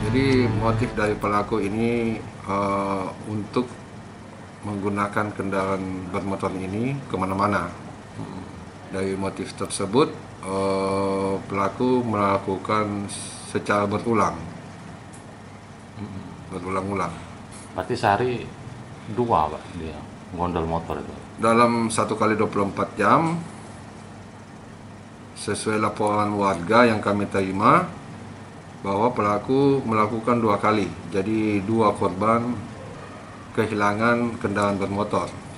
Jadi motif dari pelaku ini untuk menggunakan kendaraan bermotor ini kemana-mana. Dari motif tersebut pelaku melakukan secara berulang-ulang. Berarti sehari dua Pak dia gondol motor itu. Dalam 1 kali 24 jam, sesuai laporan warga yang kami terima, bahwa pelaku melakukan 2 kali. Jadi 2 korban kehilangan kendaraan bermotor.